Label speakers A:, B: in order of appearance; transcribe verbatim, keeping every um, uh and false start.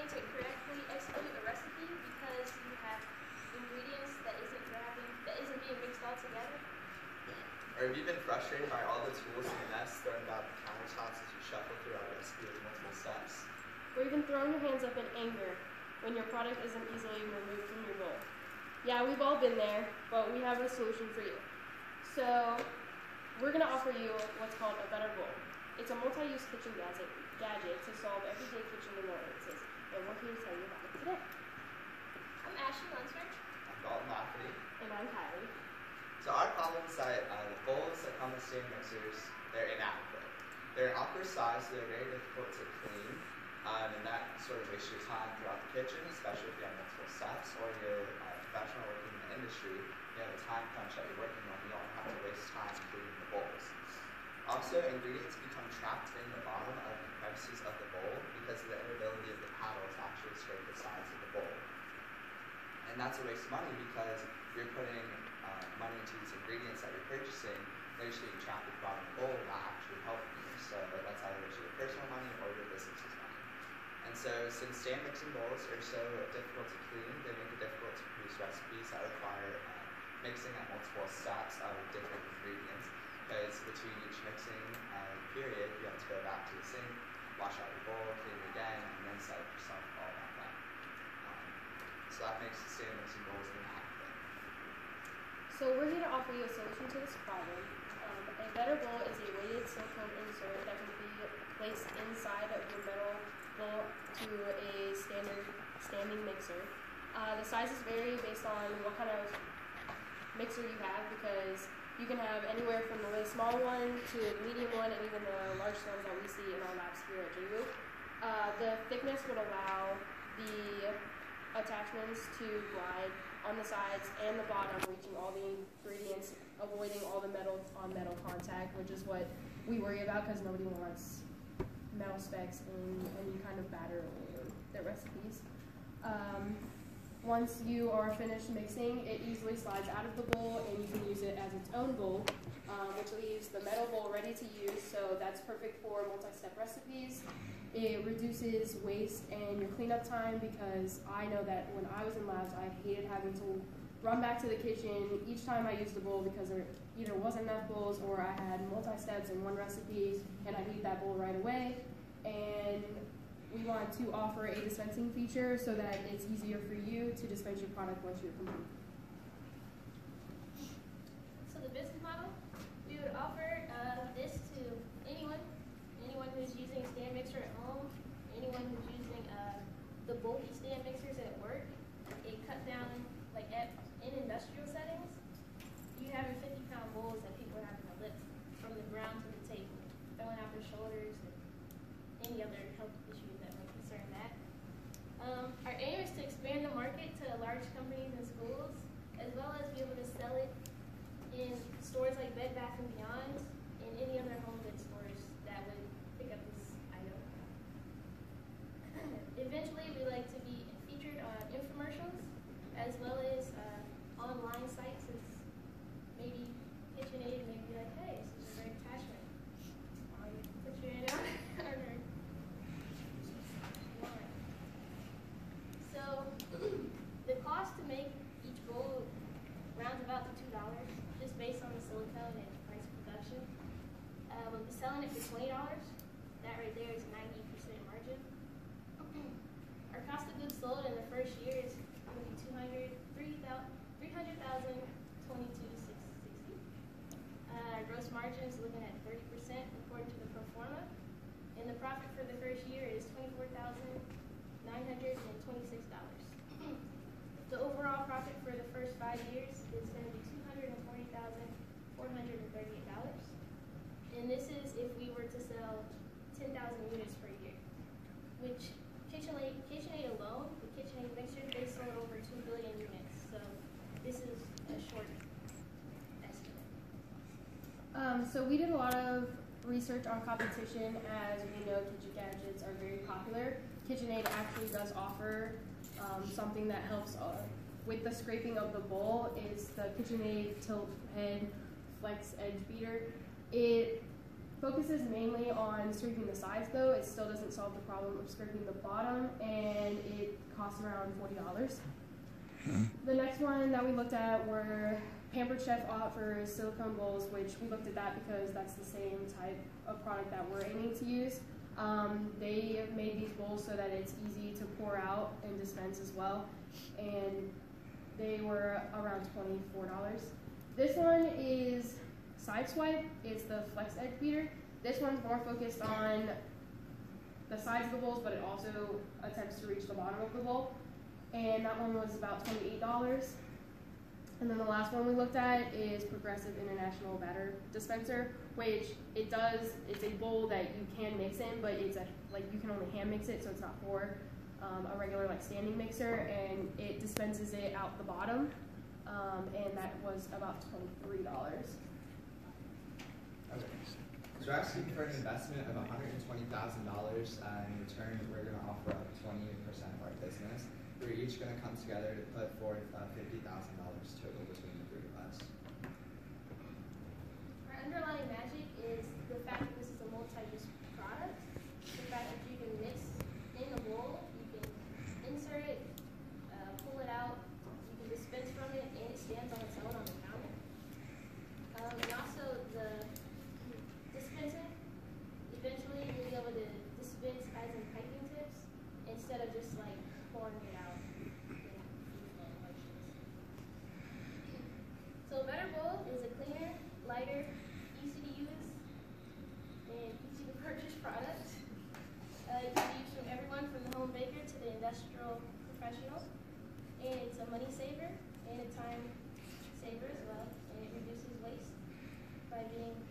A: to correctly execute a recipe because you have ingredients that isn't grabbing, that isn't being mixed all together?
B: Or have you been frustrated by all the tools and the mess thrown about the countertops as you shuffle through our recipe with multiple steps?
C: Or even throwing your hands up in anger when your product isn't easily removed from your bowl? Yeah, we've all been there, but we have a solution for you. So, we're going to offer you what's called a Better Bowl. It's a multi-use kitchen gadget, gadget to solve everyday kitchen annoyances, and we're here to tell you about it today.
A: I'm Ashley Lunsford.
B: I'm Dalton Lafferty.
C: And I'm Kylie.
B: So our problem is that uh, the bowls that come with stand mixers, they're inadequate. They're an awkward size, so they're very difficult to clean, um, and that sort of wastes your time throughout the kitchen, especially if you have multiple steps or you're a uh, professional working in the industry. You have a time crunch that you're working on, you don't have to waste time cleaning the bowls. Also, ingredients become trapped in the bottom of the crevices of the bowl because of the inability of the paddle to actually scrape the sides of the bowl. And that's a waste of money because you're putting uh, money into these ingredients that you're purchasing, they're just getting trapped at the bottom of the bowl and not actually helping you. So that's either your personal money or your business's money. And so since stand mixing bowls are so difficult to clean, they make it difficult to produce recipes that require uh, mixing at multiple steps of different ingredients. Because between each mixing uh, period, you have to go back to the sink, wash out your bowl, clean it again, and then set up yourself all back up. Um, so that makes the stand mixing bowls inadequate.
C: So we're here to offer you a solution to this problem. Um, a Better Bowl is a weighted silicone insert that can be placed inside of your metal bowl to a standard standing mixer. Uh, the sizes vary based on what kind of mixer you have, because you can have anywhere from the really small one to the medium one and even the large ones that we see in our labs here at J U. Uh, the thickness would allow the attachments to glide on the sides and the bottom, reaching all the ingredients, avoiding all the metal on metal contact, which is what we worry about because nobody wants metal specks in any kind of batter or their recipes. Um, Once you are finished mixing, it easily slides out of the bowl and you can use it as its own bowl, um, which leaves the metal bowl ready to use, so that's perfect for multi-step recipes. It reduces waste and your cleanup time, because I know that when I was in labs, I hated having to run back to the kitchen each time I used the bowl because there either wasn't enough bowls or I had multi-steps in one recipe and I need that bowl right away. And we want to offer a dispensing feature so that it's easier for you to dispense your product once you're complete.
A: So the business model, we would offer uh, this to anyone, anyone who's using a stand mixer at home, anyone who's using uh, the bulky stand mixers at work. It cut down, like at, in industrial settings, you having fifty pound bowls that people are having to lift from the ground to the table, throwing out their shoulders and any other health issues that might concern that. Um, our aim is to expand the market to large companies and schools, as well as be able to sell it in stores like Bed Bath and Beyond and any other home goods stores that would pick up this item. Eventually, we like to be featured on infomercials, as well as uh, online sites, as maybe KitchenAid may be like, hey, this is a great attachment. Um, put your hand out. So the cost to make each bowl rounds about to two dollars, just based on the silicone and price of production. Uh, we'll be selling it for twenty dollars. That right there is ninety percent margin. Our cost of goods sold in the first year is going to be two hundred, three hundred thousand, twenty-two sixty. Uh, our gross margin is looking at thirty percent according to the pro forma. And the profit for the first year is twenty-four thousand nine hundred twenty-six dollars. The overall profit for the first five years is going to be two hundred forty thousand four hundred thirty-eight dollars. And this is if we were to sell ten thousand units per year, which KitchenAid, KitchenAid alone, the KitchenAid mixer, they sold over two billion units. So this is a short estimate.
C: Um, so we did a lot of research on competition, as we know kitchen gadgets are very popular. KitchenAid actually does offer um, something that helps uh, with the scraping of the bowl. Is the KitchenAid Tilt Head Flex Edge Beater. It focuses mainly on scraping the sides though. It still doesn't solve the problem of scraping the bottom, and it costs around forty dollars. The next one that we looked at were Pampered Chef offers silicone bowls, which we looked at that because that's the same type of product that we're aiming to use. Um, they made these bowls so that it's easy to pour out and dispense as well, and they were around twenty-four dollars. This one is Sideswipe. It's the Flex Edge Beater. This one's more focused on the sides of the bowls, but it also attempts to reach the bottom of the bowl. And that one was about twenty-eight dollars. And then the last one we looked at is Progressive International Batter Dispenser, which it does, it's a bowl that you can mix in, but it's a, like you can only hand mix it, so it's not for um, a regular like standing mixer, and it dispenses it out the bottom, um, and that was about twenty-three dollars.
B: Okay. So we're asking for an investment of one hundred twenty thousand dollars, uh, in return we're going to offer up twenty percent of our business. We're each going to come together to put forth uh, fifty thousand dollars total between the three of us.
A: Our underlying magic is the fact that this is a multi-use product. The fact that you can mix in a bowl, you can insert it, uh, pull it out, you can dispense from it, and it stands on its own on the counter. Um, and also the dispensing, eventually you'll be able to dispense as in piping tips instead of just like pouring it out in free-flowing motions. So a Better Bowl is a cleaner, lighter, easy to use, and easy to purchase product. Uh, it can be used from everyone from the home baker to the industrial professional. And it's a money saver and a time saver as well. And it reduces waste by getting